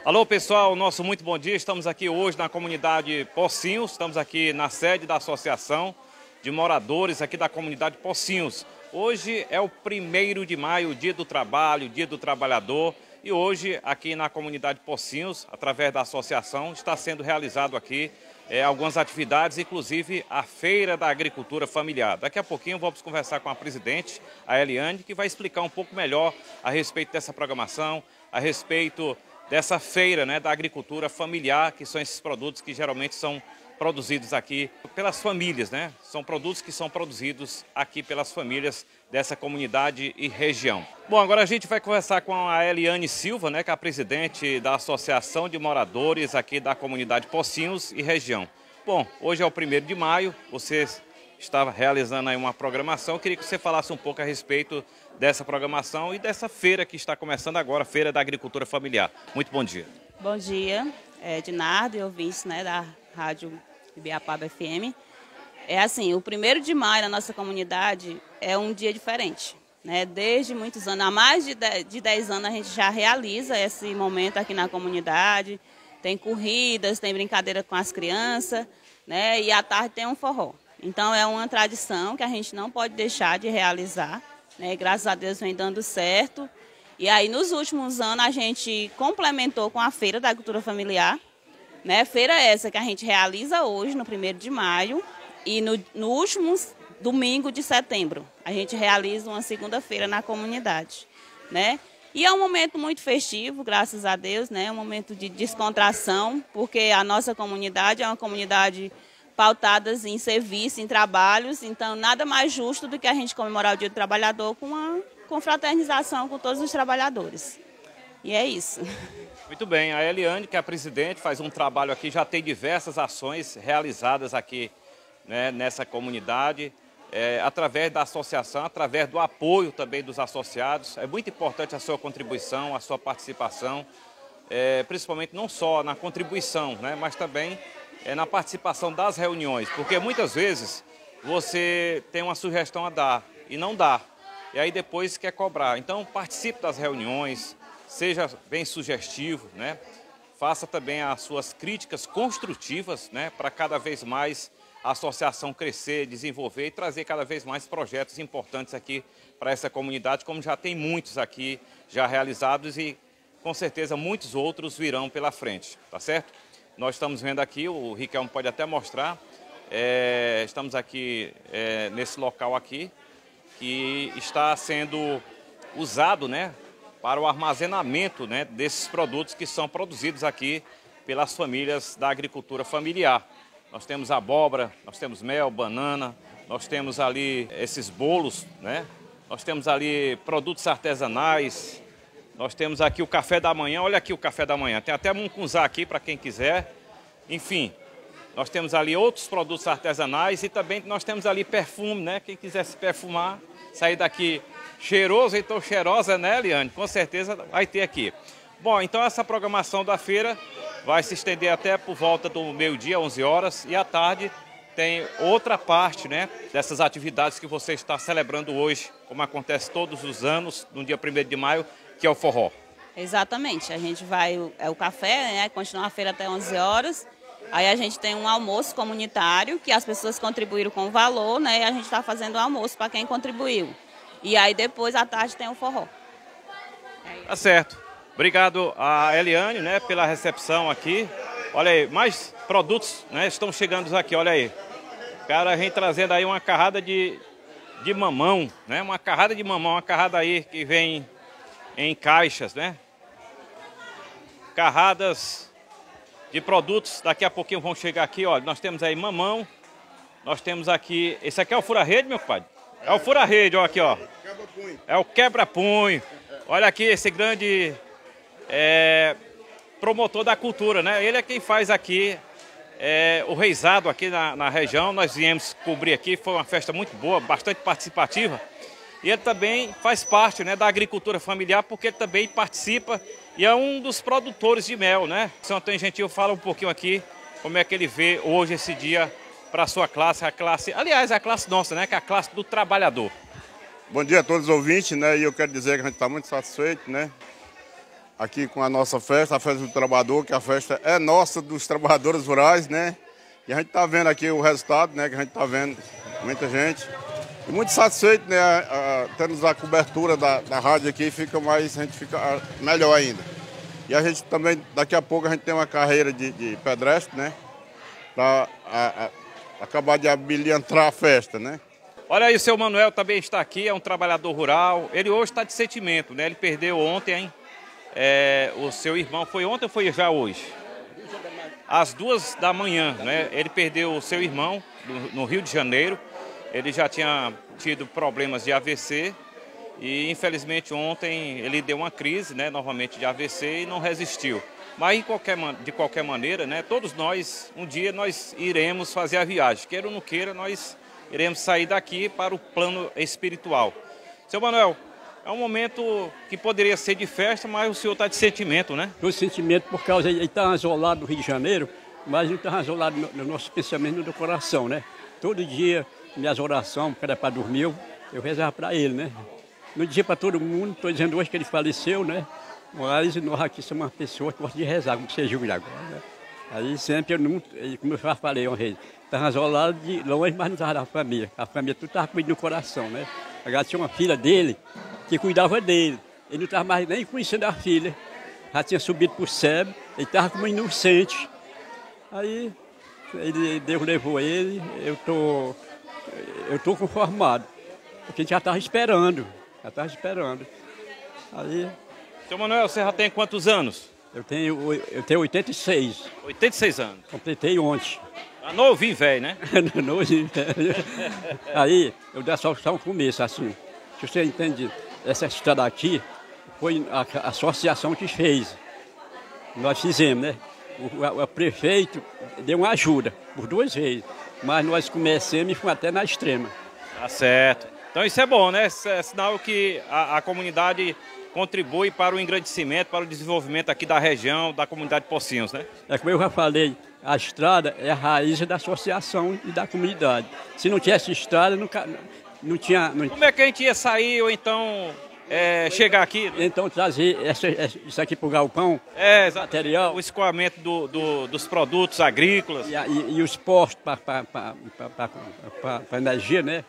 Alô pessoal, nosso muito bom dia. Estamos aqui hoje na comunidade Pocinhos, estamos aqui na sede da Associação de Moradores aqui da comunidade Pocinhos. Hoje é o 1º de maio, o Dia do Trabalho, o Dia do Trabalhador. E hoje aqui na comunidade Pocinhos, através da associação, está sendo realizado aqui algumas atividades, inclusive a Feira da Agricultura Familiar. Daqui a pouquinho vamos conversar com a presidente, a Eliane, que vai explicar um pouco melhor a respeito dessa programação, a respeito dessa feira, né, da agricultura familiar, que são esses produtos que geralmente são produzidos aqui pelas famílias, né? São produtos que são produzidos aqui pelas famílias dessa comunidade e região. Bom, agora a gente vai conversar com a Eliane Silva, né, que é a presidente da Associação de Moradores aqui da comunidade Pocinhos e região. Bom, hoje é o 1º de maio, você estava realizando aí uma programação. Eu queria que você falasse um pouco a respeito dessa programação e dessa feira que está começando agora, a Feira da Agricultura Familiar. Muito bom dia. Bom dia, Dinardo e ouvintes, né, da Rádio Ibiapaba FM. É assim, o 1º de maio na nossa comunidade é um dia diferente, né? Desde muitos anos, há mais de 10 anos a gente já realiza esse momento aqui na comunidade. Tem corridas, tem brincadeira com as crianças, né? E à tarde tem um forró. Então é uma tradição que a gente não pode deixar de realizar, né? Graças a Deus vem dando certo. E aí nos últimos anos a gente complementou com a Feira da Agricultura Familiar, né? Feira essa que a gente realiza hoje, no 1º de maio, e no último domingo de setembro a gente realiza uma segunda-feira na comunidade, né? E é um momento muito festivo, graças a Deus, né? Um momento de descontração, porque a nossa comunidade é uma comunidade pautadas em serviço, em trabalhos, então nada mais justo do que a gente comemorar o Dia do Trabalhador com uma confraternização com todos os trabalhadores. E é isso. Muito bem, a Eliane, que é a presidente, faz um trabalho aqui, já tem diversas ações realizadas aqui, né, nessa comunidade, através da associação, através do apoio também dos associados. É muito importante a sua contribuição, a sua participação, principalmente não só na contribuição, né, mas também na participação das reuniões, porque muitas vezes você tem uma sugestão a dar e não dá, e aí depois quer cobrar. Então participe das reuniões, seja bem sugestivo, né? Faça também as suas críticas construtivas, né, para cada vez mais a associação crescer, desenvolver e trazer cada vez mais projetos importantes aqui para essa comunidade, como já tem muitos aqui já realizados e com certeza muitos outros virão pela frente, tá certo? Nós estamos vendo aqui, o Riquelme pode até mostrar, estamos aqui nesse local aqui, que está sendo usado, né, para o armazenamento, né, desses produtos que são produzidos aqui pelas famílias da agricultura familiar. Nós temos abóbora, nós temos mel, banana, nós temos ali esses bolos, né, nós temos ali produtos artesanais. Nós temos aqui o café da manhã, olha aqui o café da manhã, tem até mungunzá aqui para quem quiser. Enfim, nós temos ali outros produtos artesanais e também nós temos ali perfume, né? Quem quiser se perfumar, sair daqui cheiroso, então cheirosa, né, Eliane? Com certeza vai ter aqui. Bom, então essa programação da feira vai se estender até por volta do meio-dia, 11 horas, e à tarde tem outra parte, né, dessas atividades que você está celebrando hoje, como acontece todos os anos, no dia 1º de maio, que é o forró. Exatamente, a gente vai, o café, né, continua a feira até 11 horas, aí a gente tem um almoço comunitário, que as pessoas contribuíram com o valor, né, e a gente está fazendo o almoço para quem contribuiu. E aí depois, à tarde, tem o forró. Tá certo. Obrigado a Eliane, né, pela recepção aqui. Olha aí, mais produtos, né, estão chegando aqui, olha aí. O cara vem trazendo aí uma carrada de mamão, né, uma carrada de mamão, uma carrada aí que vem em caixas, né? Carradas de produtos, daqui a pouquinho vão chegar aqui, olha, nós temos aí mamão, nós temos aqui, esse aqui é o fura-rede, meu pai? É o fura-rede, ó, aqui, ó. É o quebra-punho. Olha aqui esse grande promotor da cultura, né? Ele é quem faz aqui o reisado aqui na região. Nós viemos cobrir aqui, foi uma festa muito boa, bastante participativa. E ele também faz parte, né, da agricultura familiar, porque ele também participa e é um dos produtores de mel, né? São Antônio Gentil fala um pouquinho aqui como é que ele vê hoje esse dia para a sua classe, aliás, a classe nossa, né, que é a classe do trabalhador. Bom dia a todos os ouvintes, né, e eu quero dizer que a gente está muito satisfeito, né? aqui com a nossa festa, a Festa do Trabalhador, que a festa é nossa, dos trabalhadores rurais, né? E a gente está vendo aqui o resultado, né? Que a gente está vendo muita gente. E muito satisfeito, né? Tendo a cobertura da rádio aqui, a gente fica melhor ainda. E a gente também, daqui a pouco, a gente tem uma carreira de pedestre, né? Para acabar de abrilhantar a festa, né? Olha aí, o seu Manuel também está aqui, é um trabalhador rural. Ele hoje está de sentimento, né? Ele perdeu ontem, hein? O seu irmão, foi ontem ou foi já hoje? Às 2 da manhã, né? Ele perdeu o seu irmão no Rio de Janeiro. Ele já tinha tido problemas de AVC e, infelizmente, ontem ele deu uma crise, né, novamente de AVC e não resistiu. Mas, de qualquer maneira, né, todos nós, um dia nós iremos fazer a viagem. Queira ou não queira, nós iremos sair daqui para o plano espiritual. Seu Manuel, é um momento que poderia ser de festa, mas o senhor está de sentimento, né? Estou de sentimento por causa ele está isolado no Rio de Janeiro, mas não está isolado no nosso pensamento, no coração, né? Todo dia, minhas orações, porque era para dormir, eu rezava para ele, né? Não dizia para todo mundo, estou dizendo hoje que ele faleceu, né? Mas nós aqui somos uma pessoa que gosta de rezar, como você viu agora, né? Aí sempre, como eu já falei uma vez, estava isolado de longe, mas não estava da família. A família tudo estava cuidando do coração, né? Agora tinha uma filha dele que cuidava dele. Ele não estava mais nem conhecendo a filha. Já tinha subido para o céu, ele estava como inocente. Aí Deus levou ele, eu tô conformado, porque a gente já estava esperando, Aí... Seu Manuel, você já tem quantos anos? Eu tenho 86. 86 anos. Completei ontem. Tá novinho, velho, né? Novinho, velho. Aí, eu dei só um começo, assim. Se você entende, essa estrada aqui foi a associação que fez. Nós fizemos, né? O prefeito deu uma ajuda, por 2 vezes. Mas nós começamos e fomos até na extrema. Tá certo. Então isso é bom, né? Isso é sinal que a comunidade contribui para o engrandecimento, para o desenvolvimento aqui da região, da comunidade de Pocinhos, né? É como eu já falei, a estrada é a raiz da associação e da comunidade. Se não tivesse estrada, não tinha... Como é que a gente ia sair ou então chegar aqui? Então trazer isso aqui para o galpão, material. O escoamento dos produtos agrícolas. E os postos para energia, né?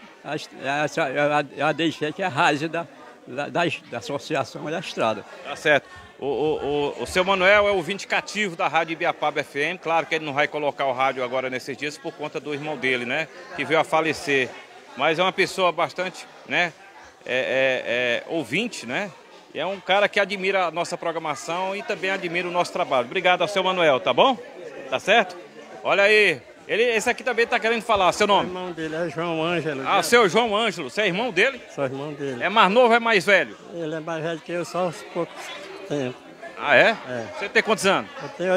Eu deixei que é a raiz da associação e da estrada. Tá certo. O seu Manuel é o ouvinte cativo da Rádio Ibiapaba FM. Claro que ele não vai colocar o rádio agora nesses dias por conta do irmão dele, né? Que veio a falecer. Mas é uma pessoa bastante, né? Ouvinte, né? E é um cara que admira a nossa programação e também admira o nosso trabalho. Obrigado ao seu Manuel, tá bom? Tá certo? Olha aí. Esse aqui também está querendo falar, seu nome? O irmão dele é João Ângelo. Ah, seu João Ângelo. Você é irmão dele? Sou irmão dele. É mais novo ou é mais velho? Ele é mais velho que eu, só uns poucos tempos. Ah, é? É. Você tem quantos anos? Eu tenho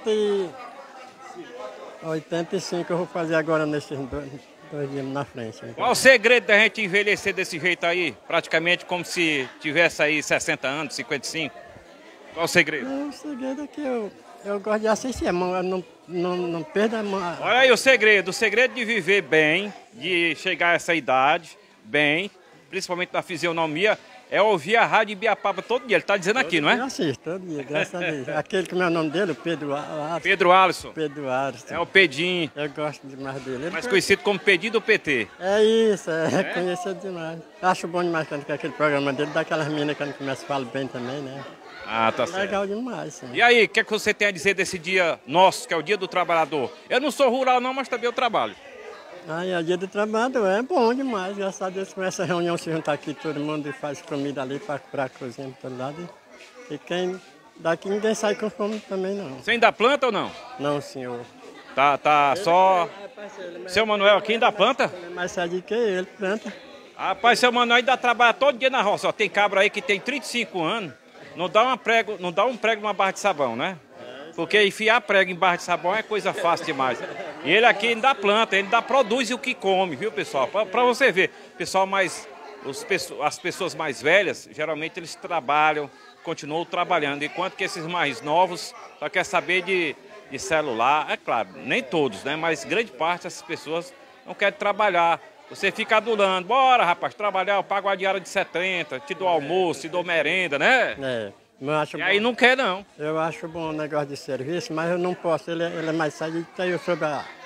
85, eu vou fazer agora nesses 2 dias na frente. Qual o segredo da gente envelhecer desse jeito aí? Praticamente como se tivesse aí 60 anos, 55? Qual o segredo? O segredo é que eu gosto de assistir, eu não perdo a mão. Olha aí o segredo de viver bem, de chegar a essa idade bem, principalmente na fisionomia, é ouvir a Rádio Ibiapaba todo dia. Ele está dizendo aqui, não é? Eu assisto todo dia, graças a Deus. Aquele que é o nome dele, o Pedro Alisson. Pedro Alisson. Pedro Alisson. É o Pedinho. Eu gosto demais dele. Mais conhecido como Pedinho do PT. É isso, conhecido demais. Acho bom demais quando aquele programa dele, daquelas meninas que começa a falar bem também, né? Ah, tá certo. Legal demais, sim. E aí, o que você tem a dizer desse dia nosso, que é o Dia do Trabalhador? Eu não sou rural não, mas também eu trabalho. E o Dia do Trabalhador é bom demais, graças a Deus, com essa reunião se juntar aqui, todo mundo faz comida ali para a cozinha para todo lado. E daqui ninguém sai com fome também, não. Você ainda planta ou não? Não, senhor. Tá só... Seu Manuel aqui ainda planta? Ele é mais sério que ele, planta. Rapaz, seu Manuel ainda trabalha todo dia na roça. Ó, tem cabra aí que tem 35 anos. Não dá um prego numa barra de sabão, né? Porque enfiar prego em barra de sabão é coisa fácil demais. E ele aqui ainda planta, ele ainda produz o que come, viu, pessoal? Para você ver, pessoal as pessoas mais velhas, geralmente eles trabalham, continuam trabalhando, enquanto que esses mais novos só quer saber de celular. É claro, nem todos, né? Mas grande parte dessas pessoas não querem trabalhar. Você fica adulando, bora rapaz, trabalhar, eu pago a diária de 70, te dou almoço, te dou merenda, né? E aí não quer, não. Eu acho bom o negócio de serviço, mas eu não posso. Ele é mais saído, eu sobre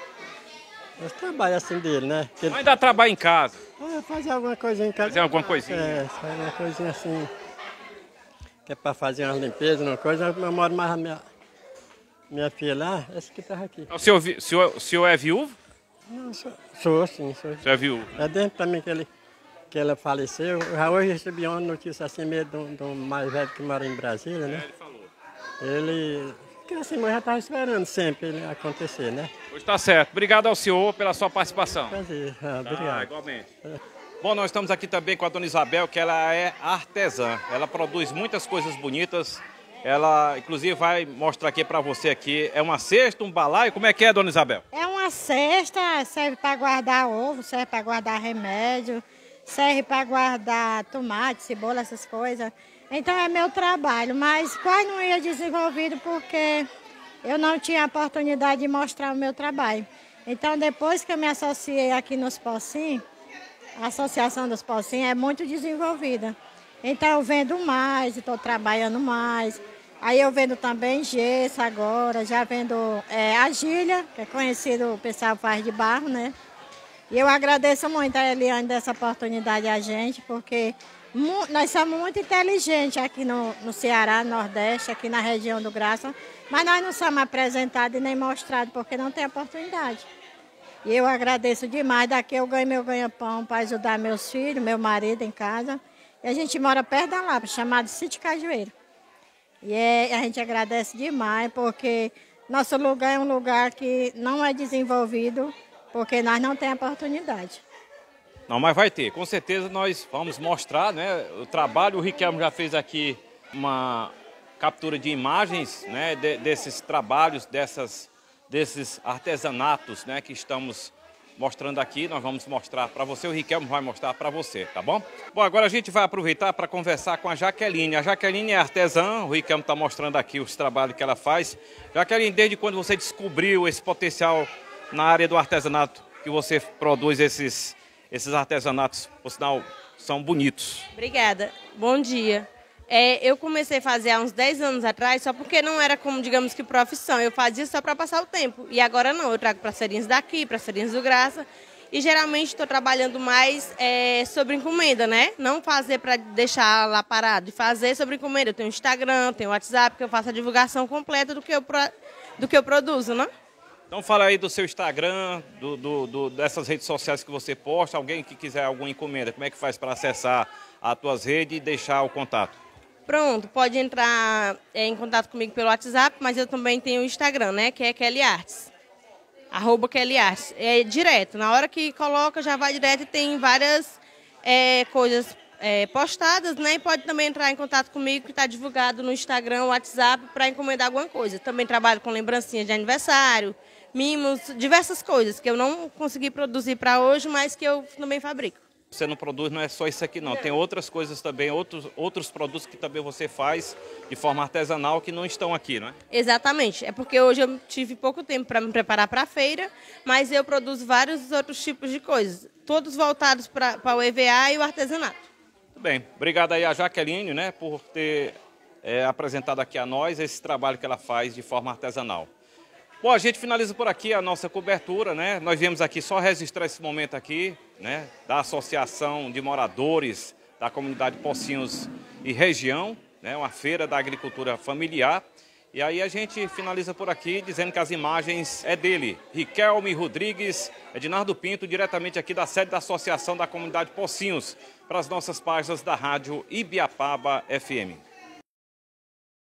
os trabalhos assim dele, né? Mas ainda trabalha em casa. Fazer alguma coisinha em casa. Fazer alguma coisinha. Fazer uma coisinha assim. Que é para fazer uma limpeza, uma coisa. Eu moro mais a minha filha lá, essa que estava aqui. O senhor é viúvo? Não, sou sim. Sou. O senhor é viúvo? É dentro também que ela faleceu. Eu já hoje recebi uma notícia assim meio de um mais velho que mora em Brasília, né? Ele falou. Ele, que assim, mas já estava esperando sempre acontecer, né? Hoje está certo. Obrigado ao senhor pela sua participação. Prazer, obrigado. Igualmente. Bom, nós estamos aqui também com a dona Isabel, que ela é artesã. Ela produz muitas coisas bonitas. Ela, inclusive, vai mostrar aqui para você aqui. É uma cesta, um balaio? Como é que é, dona Isabel? É uma cesta, serve para guardar ovo, serve para guardar remédio, serve para guardar tomate, cebola, essas coisas. Então é meu trabalho, mas quase não ia desenvolvido porque eu não tinha a oportunidade de mostrar o meu trabalho. Então depois que eu me associei aqui nos Pocinhos, a Associação dos Pocinhos é muito desenvolvida. Então eu vendo mais, estou trabalhando mais. Aí eu vendo também gesso agora, já vendo argilha, que é conhecido, o pessoal faz de barro, né? E eu agradeço muito a Eliane dessa oportunidade a gente, porque nós somos muito inteligentes aqui no Ceará, no Nordeste, aqui na região do Graça, mas nós não somos apresentados e nem mostrados, porque não tem oportunidade. E eu agradeço demais, daqui eu ganho meu ganha-pão para ajudar meus filhos, meu marido em casa. E a gente mora perto da Lapa, chamado Sítio Cajueiro. E a gente agradece demais, porque nosso lugar é um lugar que não é desenvolvido, porque nós não temos oportunidade. Não, mas vai ter. Com certeza nós vamos mostrar, né, o trabalho. O Riquelme já fez aqui uma captura de imagens, né, desses trabalhos, desses artesanatos, né, que estamos mostrando aqui. Nós vamos mostrar para você, o Riquelme vai mostrar para você, tá bom? Bom, agora a gente vai aproveitar para conversar com a Jaqueline. A Jaqueline é artesã, o Riquelme está mostrando aqui os trabalhos que ela faz. Jaqueline, desde quando você descobriu esse potencial na área do artesanato, que você produz esses artesanatos, por sinal, são bonitos? Obrigada. Bom dia. Eu comecei a fazer há uns 10 anos atrás, só porque não era como, digamos que, profissão. Eu fazia só para passar o tempo. E agora não, eu trago parceirinhos daqui, parceirinhos do Graça. E geralmente estou trabalhando mais sobre encomenda, né? Não fazer para deixar lá parado, de fazer sobre encomenda. Eu tenho Instagram, tenho WhatsApp, que eu faço a divulgação completa do que eu produzo, né? Então fala aí do seu Instagram, dessas redes sociais que você posta. Alguém que quiser alguma encomenda, como é que faz para acessar as tuas redes e deixar o contato? Pronto, pode entrar em contato comigo pelo WhatsApp, mas eu também tenho o Instagram, né, que é Kelly Artes, @Kelly Artes. É direto, na hora que coloca já vai direto e tem várias coisas postadas, né, e pode também entrar em contato comigo, que está divulgado no Instagram, WhatsApp, para encomendar alguma coisa. Também trabalho com lembrancinhas de aniversário, mimos, diversas coisas que eu não consegui produzir para hoje, mas que eu também fabrico. Você não produz, não é só isso aqui não, tem outras coisas também, outros produtos que também você faz de forma artesanal que não estão aqui, não é? Exatamente, é porque hoje eu tive pouco tempo para me preparar para a feira, mas eu produzo vários outros tipos de coisas, todos voltados para o EVA e o artesanato. Muito bem, obrigado aí a Jaqueline, né, por ter apresentado aqui a nós esse trabalho que ela faz de forma artesanal. Bom, a gente finaliza por aqui a nossa cobertura, né? Nós viemos aqui só registrar esse momento aqui, né? Da Associação de Moradores da Comunidade Pocinhos e Região, né? Uma feira da agricultura familiar. E aí a gente finaliza por aqui dizendo que as imagens é dele, Riquelme Rodrigues, Ednardo Pinto, diretamente aqui da sede da Associação da Comunidade Pocinhos, para as nossas páginas da Rádio Ibiapaba FM.